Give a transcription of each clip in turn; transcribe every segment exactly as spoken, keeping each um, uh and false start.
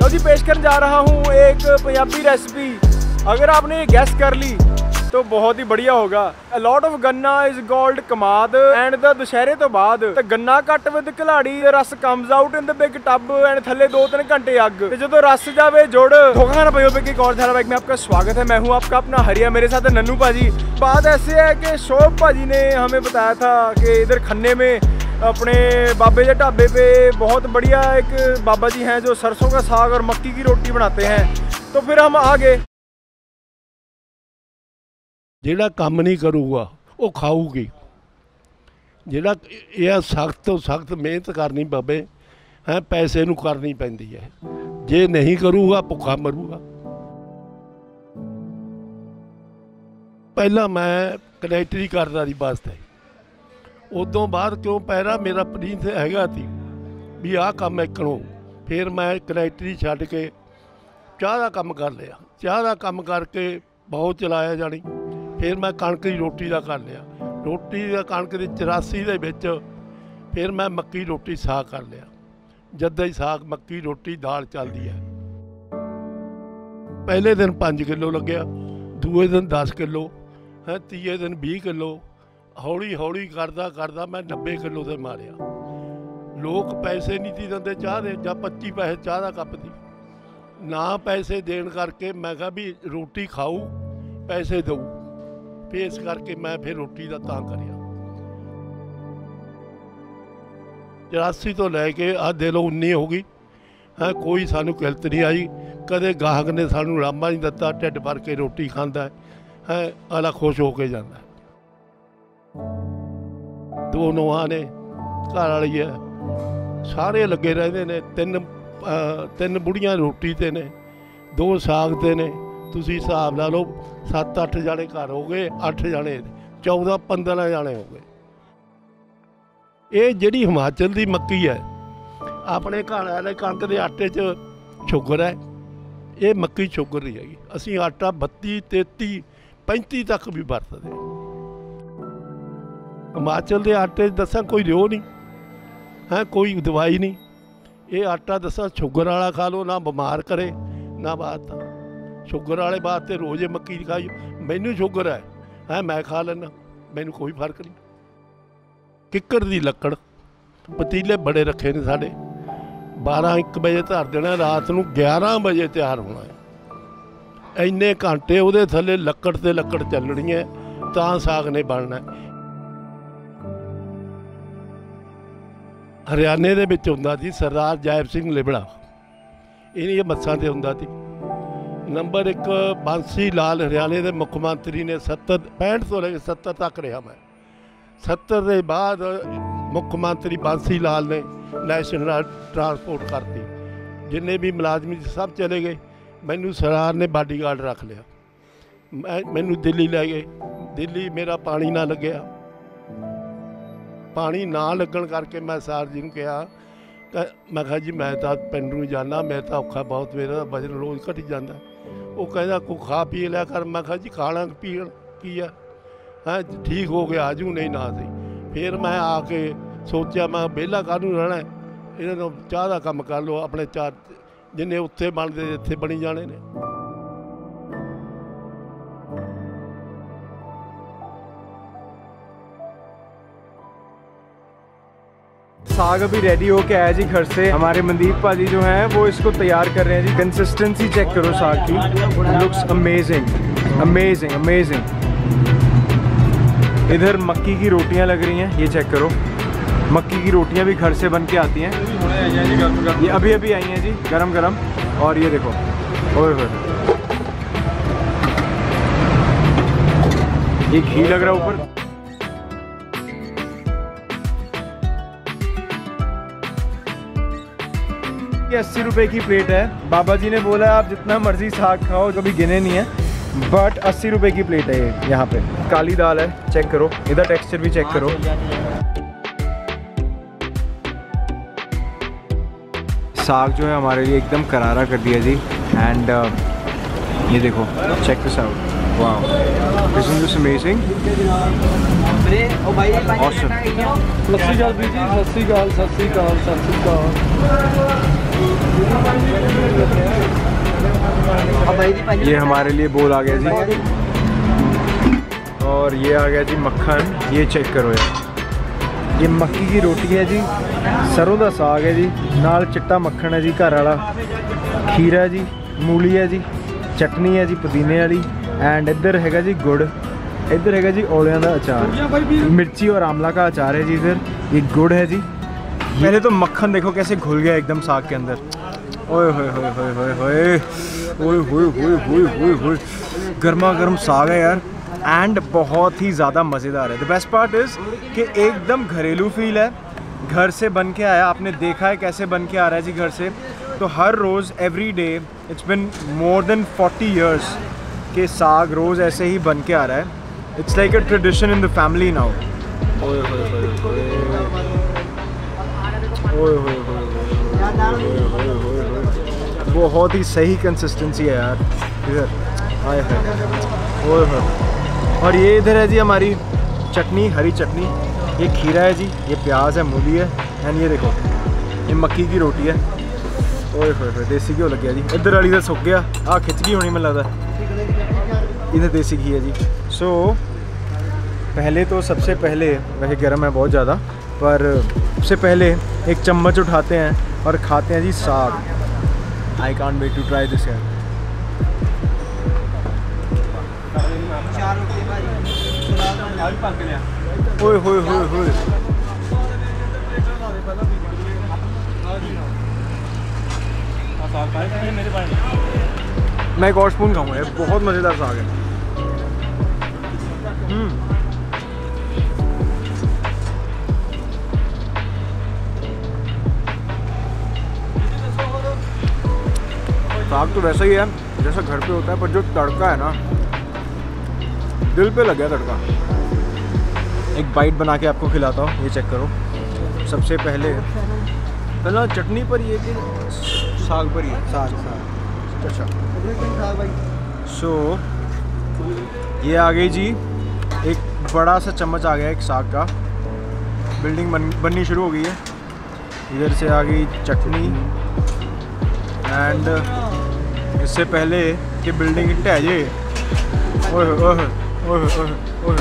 तो जी पेश करने जा रहा हूँ एक पंजाबी रेसिपी। अगर आपने ये गैस कर ली तो बहुत ही बढ़िया होगा। A lot of गन्ना is called कमाद and the दुशहरे तो बाद ते गन्ना कट विद कलाड़ी रस comes out in the big tub and थल्ले दो तीन घंटे अग ते जो रस जावे जोड़ धोखा ना पयो पे एक और धारावाहिक में आपका स्वागत है। मैं हूँ आपका अपना हरिया, मेरे साथ है नन्नू भाजी। बात ऐसे है कि शोभ भाजी ने हमें बताया था कि इधर खन्ने में अपने बाबे के ढाबे पे बहुत बढ़िया एक बाबा जी हैं जो सरसों का साग और मक्की की रोटी बनाते हैं। तो फिर हम आ गए। ਜਿਹੜਾ ਕੰਮ नहीं करूगा वो खाऊगी। ਜਿਹੜਾ ਇਹ सख्त तो सख्त मेहनत करनी पवे है, पैसे नूं करनी पैंदी है। जे नहीं करूगा भुखा मरूगा। पहला मैं कनैक्टरी करदा सी वास्ते, उदों बाद क्यों पैरा मेरा प्रीत हैगा सी भी आह काम इकणो। फिर मैं कनैक्टरी छड्ड के चाह का काम कर लिया। चाह का काम करके बहुत चलाया जानी। फिर मैं कणक की रोटी का कर लिया। रोटी का कणक की चौरासी दे विच फिर मैं मक्की रोटी साग कर लिया। जद्दा ही साग मक्की रोटी दाल चलती है। पहले दिन पाँच किलो लग्या, दूए दिन दस किलो है, तीए दिन भी किलो। हौली हौली करदा करदा मैं नब्बे किलो से मारिया। लोग पैसे नहीं सी दिंदे चाह दे, ਜਾਂ पच्ची पैसे चाह का कप दी ना पैसे देण करके मैं कहा भी रोटी खाऊ पैसे दऊ। फिर इस करके मैं फिर रोटी का तां करिया। चौरासी तो लैके आ दे लो उन्नी हो गई है, कोई सानू किल्त नहीं आई। कदे गाहक ने सानू रामा नहीं दिता, ढिड भर के रोटी खांदा है, आला खुश हो के जाता है। दो नौहां ने घर वाली है, सारे लगे रहते ने। तीन तीन बुढ़ियां रोटी ते ने, दो साग ते ने। तुसी हिसाब ला लो सत्त अठ जाने घर हो गए, अठ जाने चौदह पंद्रह जाने हो गए। ये जिहड़ी हिमाचल की मक्की है, अपने घर वाले कणक के आटे च शुगर है, ये मक्की शुगर नहीं हैगी। असीं आटा बत्ती तेती पैंती तक भी वरतदे। हिमाचल के आटे दसा कोई रिओ नहीं है, कोई दवाई नहीं। ये आटा दसा शुगर वाला खा लो, ना बीमार करे ना बात। शुगर वाले वास्ते रोज़ मक्की खाई। मैनू शुगर है, है मैं खा लेना, मैनू कोई फर्क नहीं। किक्कर दी लक्कड़ पतीले बड़े रखे ने साढ़े, बारह एक बजे धर देना, रात नूं ग्यारह बजे तैयार होना है। इन्ने घंटे उहदे थल्ले लक्कड़ ते लक्कड़ चलनी है तां साग ने बनना है। हरियाणे दे विच हुंदा सी सरदार जैब सिंह लिबड़ा, इन्हीं मस्सां ते हुंदा सी। नंबर एक बांसी लाल हरियाणे के मुख्य मंत्री ने सत्तर पैंठ तो लेकर सत्तर तक रहा मैं। सत्तर के बाद मुख्य मंत्री बांसी लाल ने नैशनल ट्रांसपोर्ट करती, जिन्हें भी मुलाजमी सब चले गए। मैनू सरदार ने बाडीगार्ड रख लिया। मैं मैनू दिल्ली ले गए। दिल्ली मेरा पानी ना लग्या। पानी ना लगन करके मैं सार जी ने कहा, मैं कहा जी मैं तो पिंड नूं जाना, मैं तो औखा बहुत, मेरा वजन रोज़ घटी जाता। वो कहता को खा पी लिया कर। मैं कहा जी खाना पी की है, हाँ ठीक हो गया आजू, नहीं ना सही। फिर मैं आके सोचा मैं बेला कानून रहना, इन्होंने चाह का काम कर लो। अपने चार जिन्हें उत्थे बनते इत्थे बनी जाने ने। साग अभी रेडी हो के आया जी घर से। हमारे मनदीप भाजी जो हैं वो इसको तैयार कर रहे हैं जी। कंसिस्टेंसी चेक करो साग की, लुक्स अमेजिंग अमेजिंग अमेजिंग। इधर मक्की की रोटियां लग रही हैं, ये चेक करो। मक्की की रोटियां भी घर से बन के आती हैं। ये अभी अभी आई हैं जी, गरम गरम। और ये देखो, ओए होए, ये घी लग रहा है ऊपर। अस्सी रुपए की प्लेट है। बाबा जी ने बोला आप जितना मर्जी साग खाओ, कभी गिने नहीं है, बट अस्सी रुपए की प्लेट है ये। यहाँ पे काली दाल है, चेक करो। इधर टेक्सचर भी चेक करो। साग जो है हमारे लिए एकदम करारा कर दिया जी। एंड uh, ये देखो, check this out. Wow, isn't this amazing? Awesome. सत श्री अकाल जी, सत श्री अकाल, सत श्री अकाल, सत श्री अकाल। ये हमारे लिए बोल आ गया जी, और ये आ गया जी मक्खन। ये चेक करो यार, ये मक्की की रोटी है जी, सरों का साग है जी, नाल चिट्टा मक्खन है जी घर वाला, खीरा जी, मूली है जी, चटनी है जी पुदीने वाली, एंड इधर हैगा जी गुड़, इधर हैगा जी औलियां का अचार, मिर्ची और आंवला का अचार है जी इधर, ये गुड़ है जी। पहले तो मक्खन देखो कैसे घुल गया एकदम साग के अंदर। ओए होए होए होए होए होए ओए होए होए होए होए होए गर्मा गर्म साग है यार, एंड बहुत ही ज़्यादा मज़ेदार है। द बेस्ट पार्ट इज़ कि एकदम घरेलू फील है, घर से बन के आया, आपने देखा है कैसे बन के आ रहा है जी घर से। तो हर रोज़ every day, it's been more than forty years के साग रोज़ ऐसे ही बन के आ रहा है। It's like a tradition in the family now. ओए होए होए होए ओए होए होए, बहुत ही सही कंसिस्टेंसी है यार इधर। आए है ओए होए। और ये इधर है जी हमारी चटनी, हरी चटनी, ये खीरा है जी, ये प्याज है, मूली है, एंड ये देखो ये मक्की की रोटी है। ओए होए होए देसी घ्यो लग गया जी, इधर वाली तो सुक गया, आ खिच गई होनी मैं लगता, इधर देसी घी है जी। सो so, पहले तो सबसे पहले, वैसे गर्म है बहुत ज़्यादा, पर सबसे पहले एक चम्मच उठाते हैं और खाते हैं जी साग। I can't wait to try this यार। ओए होए होए होए, मैं एक और स्पून खाऊंगा यार, बहुत मज़ेदार साग है। साग तो वैसा ही है जैसा घर पे होता है, पर जो तड़का है ना, दिल पे लग गया तड़का। एक बाइट बना के आपको खिलाता हूँ, ये चेक करो। सबसे पहले पहला चटनी पर, ये कि साग पर ही है, साग साग अच्छा। सो so, ये आ गई जी, एक बड़ा सा चम्मच आ गया एक साग का, बिल्डिंग बन बननी शुरू हो गई है। इधर से आ गई चटनी, एंड इससे पहले कि बिल्डिंग ढह जाए, ओए ओए ओए ओए ओए,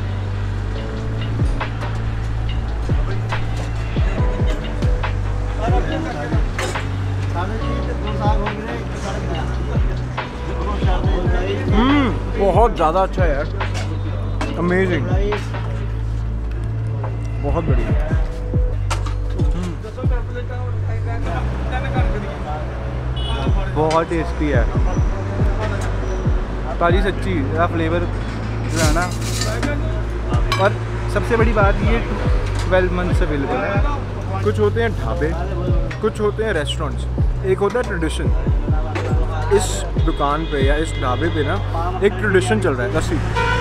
हम्म बहुत ज़्यादा अच्छा है यार, अमेजिंग, बहुत बढ़िया। बहुत टेस्टी है, ताजी सच्ची इसका फ्लेवर जो है ना। और सबसे बड़ी बात ये ट्वेल्व मंथ से अवेलेबल है। कुछ होते हैं ढाबे, कुछ होते हैं रेस्टोरेंट्स, एक होता है ट्रेडिशन। इस दुकान पे या इस ढाबे पे ना एक ट्रेडिशन चल रहा है, लस्सी।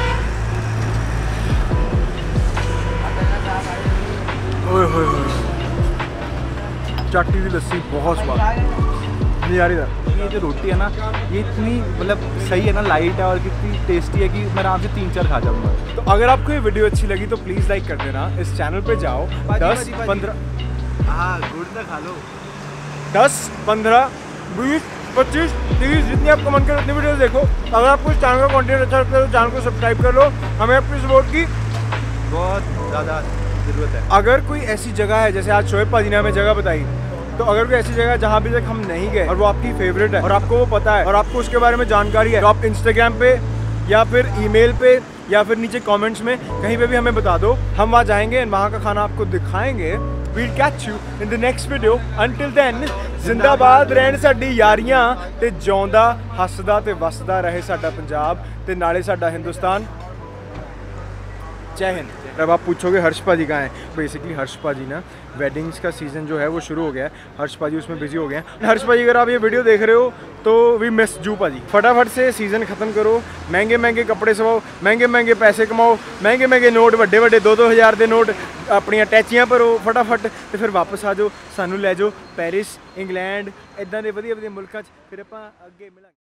ओए होए होए, चाटी की लस्सी बहुत स्वाद, नज़ारेदार। ये जो रोटी है ना, ये इतनी मतलब सही है ना, लाइट है और कितनी टेस्टी है कि मैं आराम से तीन चार खा जाऊँगा। तो अगर आपको ये वीडियो अच्छी लगी तो प्लीज़ लाइक कर देना, इस चैनल पे जाओ, दस पंद्रह हाँ गुड़ तो खा लो, दस पंद्रह बीस पच्चीस तीस जितनी आप कमेंट करो उतनी वीडियो देखो। अगर आपको इस चैनल का कंटेंट अच्छा लगता है तो चैनल को सब्सक्राइब कर लो, हमें अपनी सपोर्ट की बहुत ज़्यादा ज़रूरत है। अगर कोई ऐसी जगह है, जैसे आज शोएब पाजी ने हमें जगह बताई, तो अगर कोई ऐसी जगह जहाँ भी तक हम नहीं गए और वो आपकी फेवरेट है और आपको वो पता है और आपको उसके बारे में जानकारी है, तो आप इंस्टाग्राम पे या फिर ईमेल पे या फिर नीचे कमेंट्स में कहीं पे भी हमें बता दो, हम वहाँ जाएंगे, वहाँ का खाना आपको दिखाएंगे। We'll catch you in the next video. Until then, जिंदाबाद रहन साडी यारियां ते जिਉਂਦਾ हसदा ते वसदा रहे साडा पंजाब ते नाले साडा हिंदुस्तान। जय हिंद। अब आप पूछोगे हर्ष पाजी कहाँ हैं? बेसिकली हर्ष पाजी ना, वेडिंग्स का सीज़न जो है वो शुरू हो गया है, हर्ष पाजी उसमें बिजी हो गए हैं। हर्ष पाजी अगर आप ये वीडियो देख रहे हो तो वी मिस जू पाजी। फटाफट से सीज़न ख़त्म करो, महंगे महंगे कपड़े सवाओ, महंगे महंगे पैसे कमाओ, महंगे महंगे नोट, वड्डे वड्डे दो दो हज़ार के नोट अपन अटैचियां भरो फटाफट, तो फिर वापस आ जाओ, सानू लै जाओ पेरिस, इंग्लैंड, इदां दे वधिया वधिया मुल्कां 'च, फिर आपां अगे मिलांगे।